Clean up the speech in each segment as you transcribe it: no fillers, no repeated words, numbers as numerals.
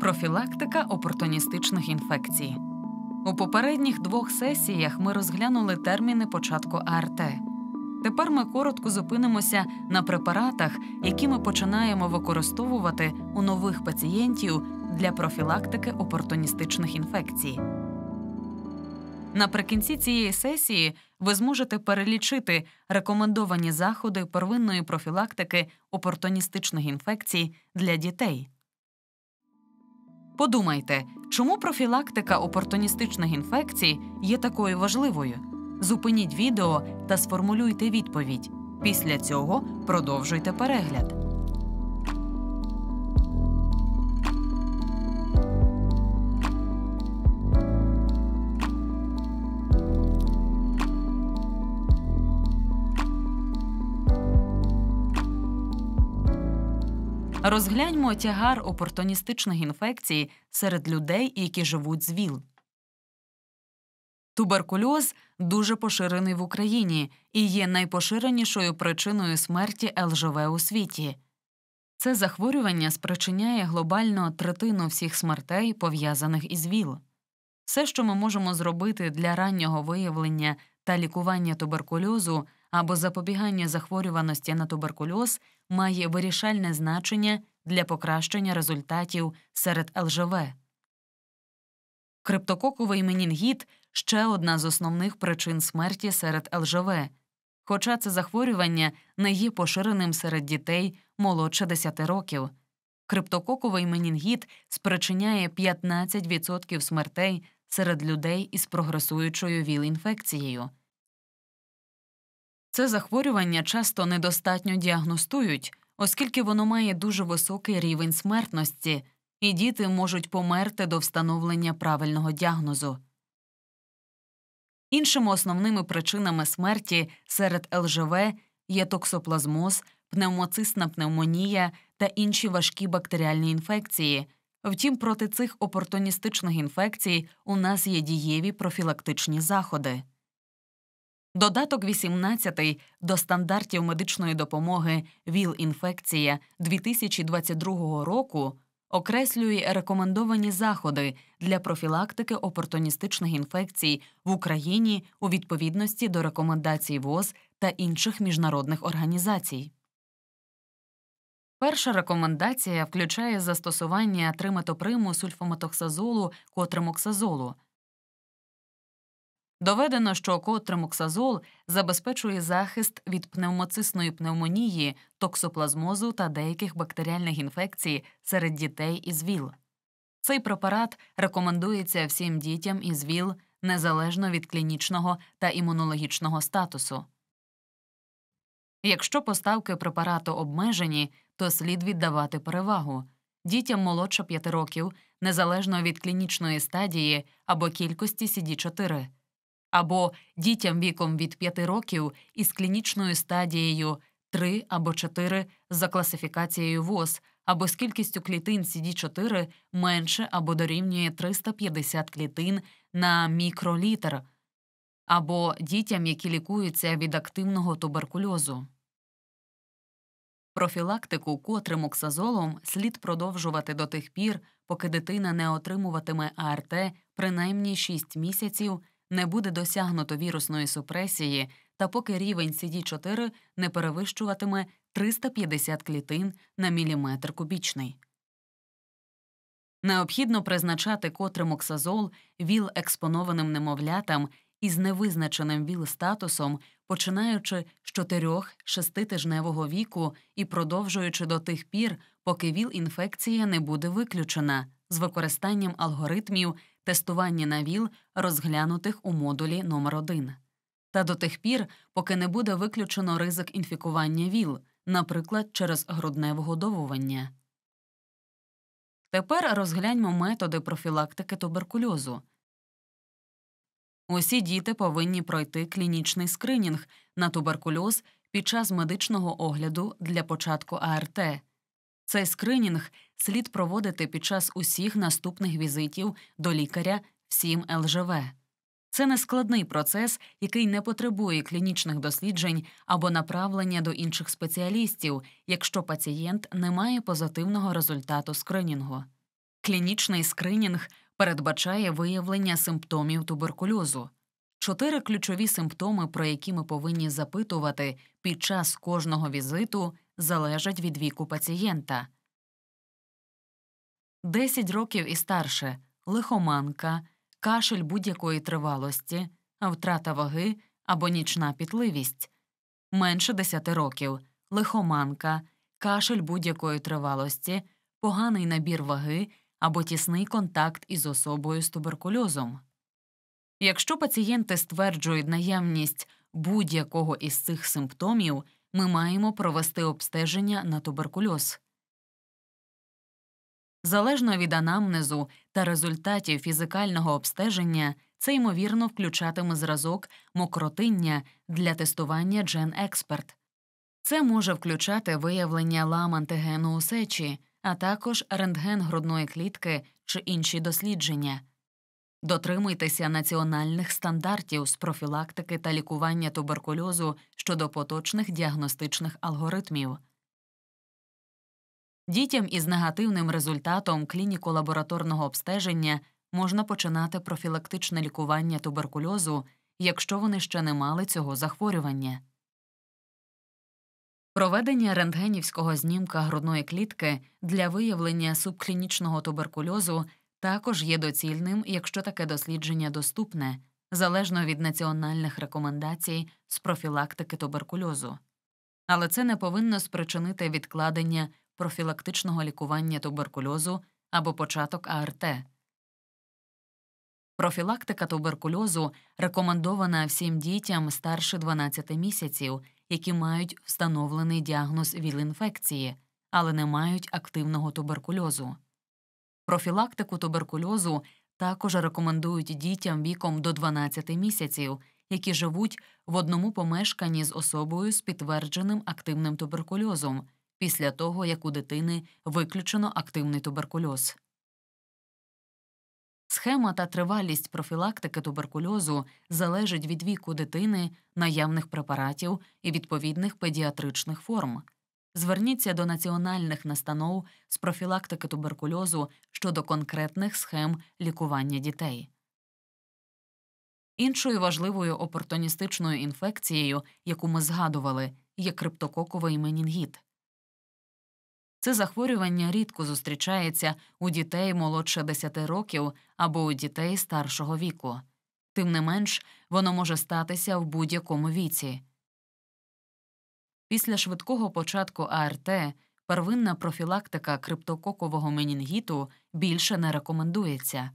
Профілактика опортуністичних інфекцій. У попередніх 2 сесіях ми розглянули терміни початку АРТ. Тепер ми коротко зупинимося на препаратах, які ми починаємо використовувати у нових пацієнтів для профілактики опортуністичних інфекцій. Наприкінці цієї сесії ви зможете перелічити рекомендовані заходи первинної профілактики опортуністичних інфекцій для дітей. Подумайте, чому профілактика опортуністичних інфекцій є такою важливою? Зупиніть відео та сформулюйте відповідь. Після цього продовжуйте перегляд. Розгляньмо тягар опортуністичних інфекцій серед людей, які живуть з ВІЛ. Туберкульоз дуже поширений в Україні і є найпоширенішою причиною смерті ЛЖВ у світі. Це захворювання спричиняє глобально третину всіх смертей, пов'язаних із ВІЛ. Все, що ми можемо зробити для раннього виявлення та лікування туберкульозу або запобігання захворюваності на туберкульоз, має вирішальне значення для покращення результатів серед ЛЖВ. Криптококовий менінгіт – ще одна з основних причин смерті серед ЛЖВ, хоча це захворювання не є поширеним серед дітей молодше 10 років. Криптококовий менінгіт спричиняє 15% смертей серед людей із прогресуючою ВІЛ-інфекцією. Це захворювання часто недостатньо діагностують, оскільки воно має дуже високий рівень смертності, і діти можуть померти до встановлення правильного діагнозу. Іншими основними причинами смерті серед ЛЖВ є токсоплазмоз, пневмоцистна пневмонія та інші важкі бактеріальні інфекції. Втім, проти цих опортуністичних інфекцій у нас є дієві профілактичні заходи. Додаток 18 до стандартів медичної допомоги ВІЛ-інфекція 2022 року окреслює рекомендовані заходи для профілактики опортуністичних інфекцій в Україні у відповідності до рекомендацій ВОЗ та інших міжнародних організацій. Перша рекомендація включає застосування триметоприму, сульфаметоксазолу, котримоксазолу. Доведено, що котримоксазол забезпечує захист від пневмоцистної пневмонії, токсоплазмозу та деяких бактеріальних інфекцій серед дітей із ВІЛ. Цей препарат рекомендується всім дітям із ВІЛ незалежно від клінічного та імунологічного статусу. Якщо поставки препарату обмежені, то слід віддавати перевагу дітям молодше 5 років, незалежно від клінічної стадії або кількості CD4, або дітям віком від 5 років із клінічною стадією 3 або 4 за класифікацією ВОЗ, або з кількістю клітин CD4 менше або дорівнює 350 клітин на мікролітр, або дітям, які лікуються від активного туберкульозу. Профілактику котримоксазолом слід продовжувати до тих пір, поки дитина не отримуватиме АРТ принаймні 6 місяців, не буде досягнуто вірусної супресії та поки рівень CD4 не перевищуватиме 350 клітин на міліметр кубічний. Необхідно призначати котримоксазол ВІЛ-експонованим немовлятам із невизначеним ВІЛ-статусом, починаючи з 4-6-тижневого віку і продовжуючи до тих пір, поки ВІЛ-інфекція не буде виключена, з використанням алгоритмів тестування на ВІЛ, розглянутих у модулі номер 1. Та до тих пір, поки не буде виключено ризик інфікування ВІЛ, наприклад, через грудне вигодовування. Тепер розгляньмо методи профілактики туберкульозу. Усі діти повинні пройти клінічний скринінг на туберкульоз під час медичного огляду для початку АРТ. Цей скринінг слід проводити під час усіх наступних візитів до лікаря всім ЛЖВ. Це нескладний процес, який не потребує клінічних досліджень або направлення до інших спеціалістів, якщо пацієнт не має позитивного результату скринінгу. Клінічний скринінг передбачає виявлення симптомів туберкульозу. 4 ключові симптоми, про які ми повинні запитувати під час кожного візиту, залежать від віку пацієнта. 10 років і старше – лихоманка, кашель будь-якої тривалості, втрата ваги або нічна пітливість. Менше 10 років – лихоманка, кашель будь-якої тривалості, поганий набір ваги або тісний контакт із особою з туберкульозом. Якщо пацієнти стверджують наявність будь-якого із цих симптомів, ми маємо провести обстеження на туберкульоз. Залежно від анамнезу та результатів фізикального обстеження, це ймовірно включатиме зразок мокротиння для тестування GenExpert. Це може включати виявлення лам-антигену у сечі, а також рентген грудної клітки чи інші дослідження. Дотримуйтеся національних стандартів з профілактики та лікування туберкульозу щодо поточних діагностичних алгоритмів. Дітям із негативним результатом клініко-лабораторного обстеження можна починати профілактичне лікування туберкульозу, якщо вони ще не мали цього захворювання. Проведення рентгенівського знімка грудної клітки для виявлення субклінічного туберкульозу також є доцільним, якщо таке дослідження доступне, залежно від національних рекомендацій з профілактики туберкульозу. Але це не повинно спричинити відкладення профілактичного лікування туберкульозу або початок АРТ. Профілактика туберкульозу рекомендована всім дітям старше 12 місяців, які мають встановлений діагноз ВІЛ-інфекції, але не мають активного туберкульозу. Профілактику туберкульозу також рекомендують дітям віком до 12 місяців, які живуть в одному помешканні з особою з підтвердженим активним туберкульозом, після того, як у дитини виключено активний туберкульоз. Схема та тривалість профілактики туберкульозу залежить від віку дитини, наявних препаратів і відповідних педіатричних форм. Зверніться до національних настанов з профілактики туберкульозу щодо конкретних схем лікування дітей. Іншою важливою опортуністичною інфекцією, яку ми згадували, є криптококовий менінгіт. Це захворювання рідко зустрічається у дітей молодше 10 років або у дітей старшого віку. Тим не менш, воно може статися в будь-якому віці. Після швидкого початку АРТ первинна профілактика криптококового менінгіту більше не рекомендується.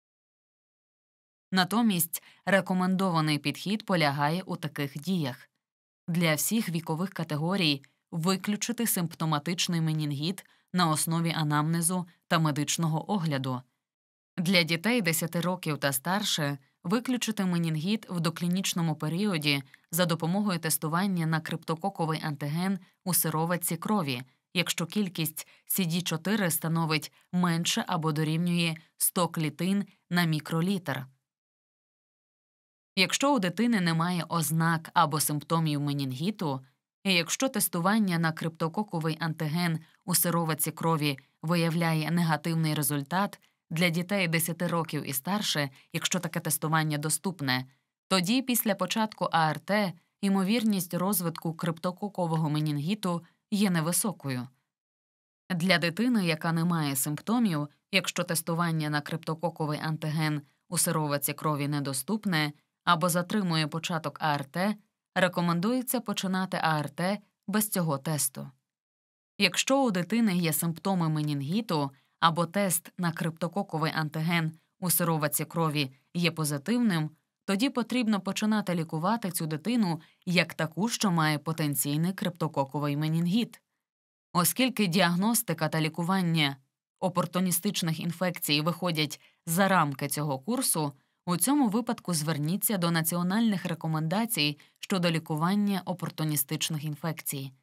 Натомість рекомендований підхід полягає у таких діях. Для всіх вікових категорій виключити симптоматичний менінгіт на основі анамнезу та медичного огляду. Для дітей 10 років та старше виключити менінгіт в доклінічному періоді за допомогою тестування на криптококовий антиген у сироватці крові, якщо кількість CD4 становить менше або дорівнює 100 клітин на мікролітр. Якщо у дитини немає ознак або симптомів менінгіту, і якщо тестування на криптококовий антиген у сироватці крові виявляє негативний результат для дітей 10 років і старше, якщо таке тестування доступне, тоді після початку АРТ ймовірність розвитку криптококового менінгіту є невисокою. Для дитини, яка не має симптомів, якщо тестування на криптококовий антиген у сироватці крові недоступне або затримує початок АРТ, рекомендується починати АРТ без цього тесту. Якщо у дитини є симптоми менінгіту або тест на криптококовий антиген у сироватці крові є позитивним, тоді потрібно починати лікувати цю дитину як таку, що має потенційний криптококовий менінгіт. Оскільки діагностика та лікування опортуністичних інфекцій виходять за рамки цього курсу, у цьому випадку зверніться до національних рекомендацій щодо лікування опортуністичних інфекцій.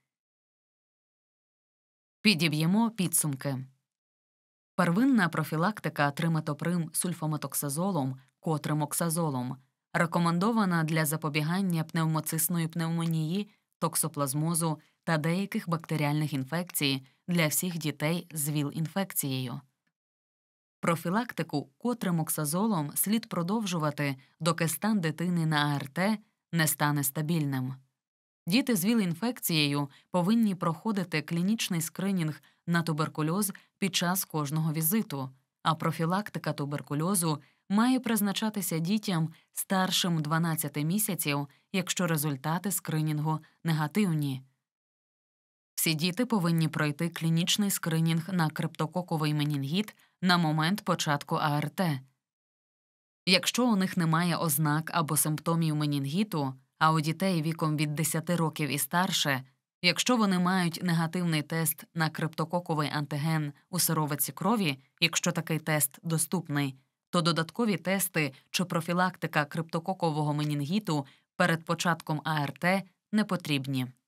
Підіб'ємо підсумки. Первинна профілактика триметоприм сульфаметоксазолом, котримоксазолом, рекомендована для запобігання пневмоцисної пневмонії, токсоплазмозу та деяких бактеріальних інфекцій для всіх дітей з ВІЛ-інфекцією. Профілактику котримоксазолом слід продовжувати, доки стан дитини на АРТ не стане стабільним. Діти з ВІЛ-інфекцією повинні проходити клінічний скринінг на туберкульоз під час кожного візиту, а профілактика туберкульозу має призначатися дітям старшим 12 місяців, якщо результати скринінгу негативні. Всі діти повинні пройти клінічний скринінг на криптококовий менінгіт на момент початку АРТ. Якщо у них немає ознак або симптомів менінгіту, а у дітей віком від 10 років і старше, якщо вони мають негативний тест на криптококовий антиген у сировиці крові, якщо такий тест доступний, то додаткові тести чи профілактика криптококового менінгіту перед початком АРТ не потрібні.